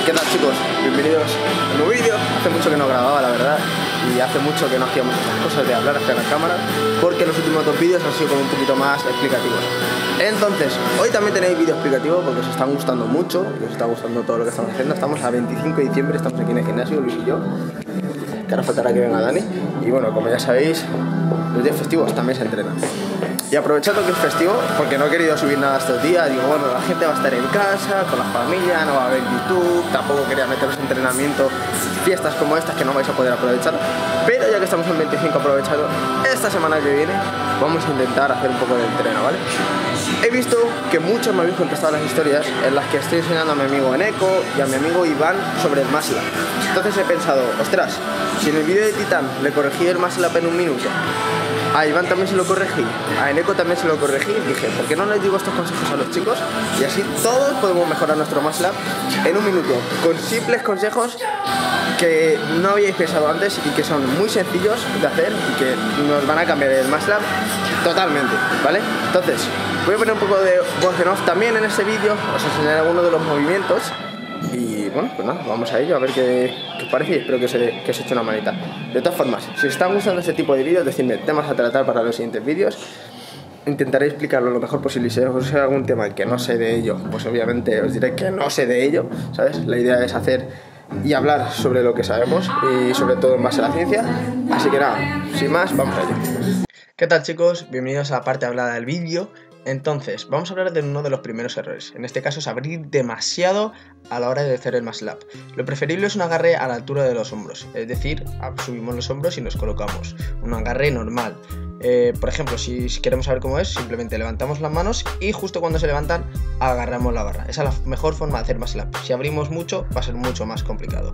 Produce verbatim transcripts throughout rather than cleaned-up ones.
¿Qué tal, chicos? Bienvenidos a un nuevo vídeo. Hace mucho que no grababa, la verdad, y hace mucho que no hacíamos estas cosas de hablar hacia la cámara, porque los últimos dos vídeos han sido como un poquito más explicativos. Entonces, hoy también tenéis vídeo explicativo porque os están gustando mucho y os está gustando todo lo que estamos haciendo. Estamos a veinticinco de diciembre, estamos aquí en el gimnasio, Luis y yo, que ahora faltará que venga Dani. Y bueno, como ya sabéis, los días festivos también se entrenan. Y aprovechando que es festivo, porque no he querido subir nada estos días, digo, bueno, la gente va a estar en casa, con la familia, no va a haber YouTube, tampoco quería meteros en entrenamiento, fiestas como estas que no vais a poder aprovechar, pero ya que estamos en veinticinco aprovechado, esta semana que viene vamos a intentar hacer un poco de entreno, ¿vale? He visto que muchos me habéis contestado las historias en las que estoy enseñando a mi amigo Eneco y a mi amigo Iván sobre el muscle up. Entonces he pensado, ostras, si en el vídeo de Titán le corregí el muscle up en un minuto, a Iván también se lo corregí, a Eneco también se lo corregí, dije, ¿por qué no les digo estos consejos a los chicos? Y así todos podemos mejorar nuestro muscle up en un minuto, con simples consejos que no habíais pensado antes y que son muy sencillos de hacer y que nos van a cambiar el muscle up totalmente, ¿vale? Entonces, voy a poner un poco de voz en off también en este vídeo, os enseñaré algunos de los movimientos. Y bueno, pues nada, vamos a ello, a ver qué, qué os parece y espero que os, he, que os eche una manita. De todas formas, si os están gustando este tipo de vídeos, decidme temas a tratar para los siguientes vídeos. Intentaré explicarlo lo mejor posible y si os hay algún tema que no sé de ello, pues obviamente os diré que no sé de ello, ¿sabes? La idea es hacer y hablar sobre lo que sabemos y sobre todo en base a la ciencia. Así que nada, sin más, vamos a ello. ¿Qué tal, chicos? Bienvenidos a la parte hablada del vídeo. Entonces, vamos a hablar de uno de los primeros errores. En este caso es abrir demasiado a la hora de hacer el muscle up. Lo preferible es un agarre a la altura de los hombros, es decir, subimos los hombros y nos colocamos. Un agarre normal. Eh, por ejemplo, si queremos saber cómo es, simplemente levantamos las manos y justo cuando se levantan agarramos la barra. Esa es la mejor forma de hacer muscle up. Si abrimos mucho va a ser mucho más complicado.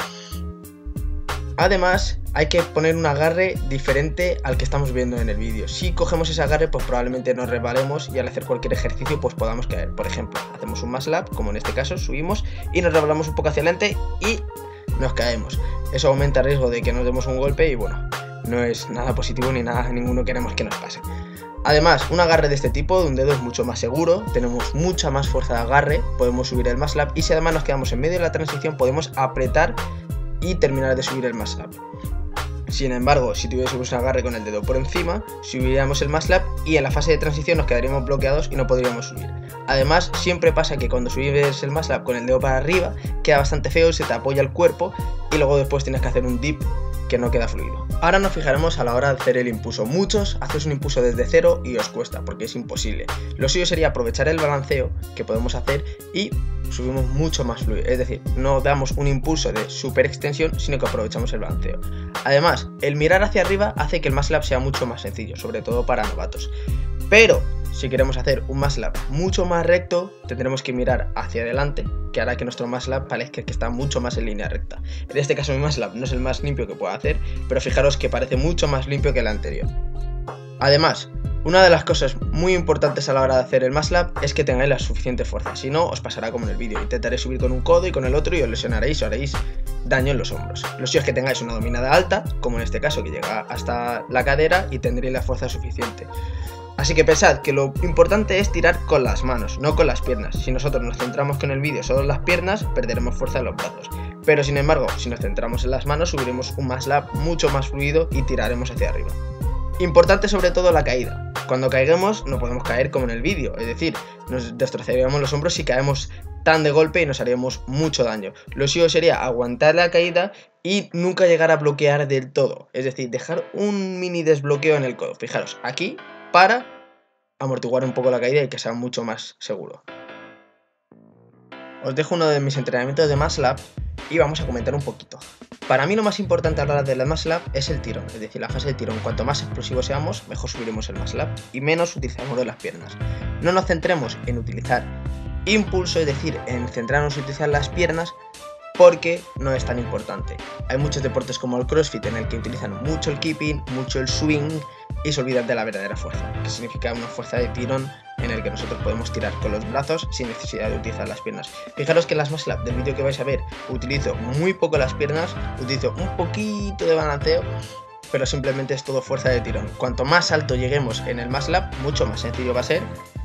Además, hay que poner un agarre diferente al que estamos viendo en el vídeo. Si cogemos ese agarre, pues probablemente nos resbalemos y al hacer cualquier ejercicio, pues podamos caer. Por ejemplo, hacemos un muscle up, como en este caso, subimos y nos resbalamos un poco hacia adelante y nos caemos. Eso aumenta el riesgo de que nos demos un golpe y bueno, no es nada positivo ni nada, ninguno queremos que nos pase. Además, un agarre de este tipo, de un dedo, es mucho más seguro, tenemos mucha más fuerza de agarre, podemos subir el muscle up y si además nos quedamos en medio de la transición, podemos apretar y terminar de subir el muscle up. Sin embargo, si tuviésemos un agarre con el dedo por encima, subiríamos el muscle up y en la fase de transición nos quedaríamos bloqueados y no podríamos subir. Además, siempre pasa que cuando subes el muscle up con el dedo para arriba, queda bastante feo, se te apoya el cuerpo y luego después tienes que hacer un dip que no queda fluido. Ahora nos fijaremos a la hora de hacer el impulso. Muchos hacéis un impulso desde cero y os cuesta porque es imposible. Lo suyo sería aprovechar el balanceo que podemos hacer y subimos mucho más fluido, es decir, no damos un impulso de super extensión, sino que aprovechamos el balanceo. Además, el mirar hacia arriba hace que el muscle up sea mucho más sencillo, sobre todo para novatos. Pero si queremos hacer un muscle up mucho más recto, tendremos que mirar hacia adelante, que hará que nuestro muscle up parezca que está mucho más en línea recta. En este caso mi muscle up no es el más limpio que puedo hacer, pero fijaros que parece mucho más limpio que el anterior. Además, una de las cosas muy importantes a la hora de hacer el muscle up es que tengáis la suficiente fuerza, si no os pasará como en el vídeo, intentaréis subir con un codo y con el otro y os lesionaréis o haréis daño en los hombros. Lo suyo es que tengáis una dominada alta, como en este caso que llega hasta la cadera y tendréis la fuerza suficiente. Así que pensad que lo importante es tirar con las manos, no con las piernas. Si nosotros nos centramos con el vídeo solo en las piernas, perderemos fuerza en los brazos. Pero sin embargo, si nos centramos en las manos, subiremos un muscle up mucho más fluido y tiraremos hacia arriba. Importante sobre todo la caída. Cuando caigamos no podemos caer como en el vídeo, es decir, nos destrozaríamos los hombros si caemos tan de golpe y nos haríamos mucho daño. Lo suyo sería aguantar la caída y nunca llegar a bloquear del todo, es decir, dejar un mini desbloqueo en el codo. Fijaros, aquí para amortiguar un poco la caída y que sea mucho más seguro. Os dejo uno de mis entrenamientos de muscle up y vamos a comentar un poquito. Para mí lo más importante a la hora de la muscle up es el tirón, es decir, la fase de tirón. Cuanto más explosivos seamos, mejor subiremos el muscle up y menos utilizaremos de las piernas. No nos centremos en utilizar impulso, es decir, en centrarnos en utilizar las piernas, porque no es tan importante. Hay muchos deportes como el CrossFit en el que utilizan mucho el keeping, mucho el swing y se olvidan de la verdadera fuerza, que significa una fuerza de tirón en el que nosotros podemos tirar con los brazos sin necesidad de utilizar las piernas. Fijaros que en las muscle up del vídeo que vais a ver utilizo muy poco las piernas, utilizo un poquito de balanceo, pero simplemente es todo fuerza de tirón. Cuanto más alto lleguemos en el muscle up, mucho más sencillo va a ser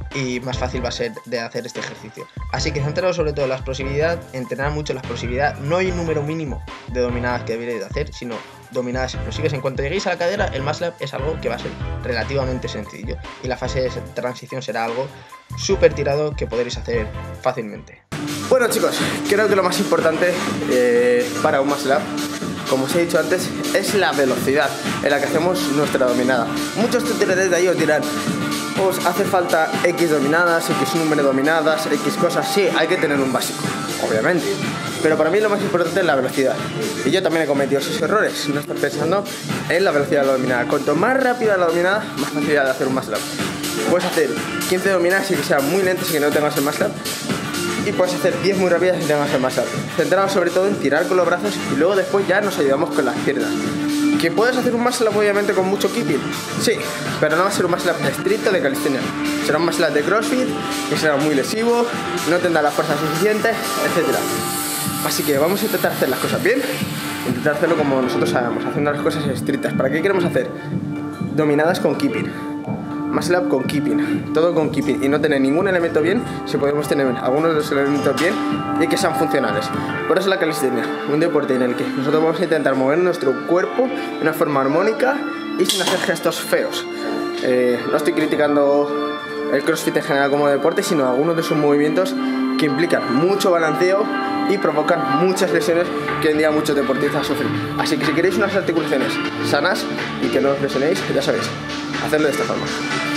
y más fácil va a ser de hacer este ejercicio. Así que centraros sobre todo en la explosividad, entrenar mucho la explosividad. No hay un número mínimo de dominadas que deberéis de hacer, sino dominadas explosivas. En cuanto lleguéis a la cadera, el muscle up es algo que va a ser relativamente sencillo y la fase de transición será algo súper tirado que podréis hacer fácilmente. Bueno chicos, creo que lo más importante eh, para un muscle up, como os he dicho antes, es la velocidad en la que hacemos nuestra dominada. Muchos tutoriales de ahí os dirán, os hace falta X dominadas, X número de dominadas, X cosas. Sí, hay que tener un básico, obviamente, pero para mí lo más importante es la velocidad. Y yo también he cometido esos errores, no estar pensando en la velocidad de la dominada. Cuanto más rápida la dominada, más facilidad de hacer un muscle up. Puedes hacer quince dominadas y que sean muy lentas y que no tengas el muscle up, y puedes hacer diez muy rápidas y tengas el muscle up. Centramos sobre todo en tirar con los brazos y luego después ya nos ayudamos con las piernas. ¿Que puedes hacer un muscle up obviamente con mucho keeping? Sí, pero no va a ser un muscle up estricto de calistenia. Será un muscle up de CrossFit, que será muy lesivo, no tendrá la fuerza suficiente, etcétera. Así que vamos a intentar hacer las cosas bien, intentar hacerlo como nosotros sabemos, haciendo las cosas estrictas. ¿Para qué queremos hacer? Dominadas con keeping, muscle up con keeping, todo con keeping, y no tener ningún elemento bien si podemos tener algunos de los elementos bien y que sean funcionales. Por eso la calistenia, un deporte en el que nosotros vamos a intentar mover nuestro cuerpo de una forma armónica y sin hacer gestos feos. Eh, no estoy criticando el CrossFit en general como deporte, sino algunos de sus movimientos que implican mucho balanceo y provocan muchas lesiones que hoy en día muchos deportistas sufren. Así que si queréis unas articulaciones sanas y que no os lesionéis, ya sabéis, hacerlo de esta forma.